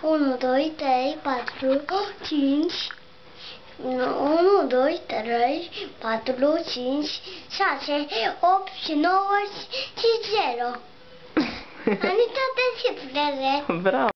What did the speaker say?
1, 2, 3, 4, 5. 1, 2, 3, 4, 5, 6, 8 și 9 și 0. Ani toate cifrele. Bravo!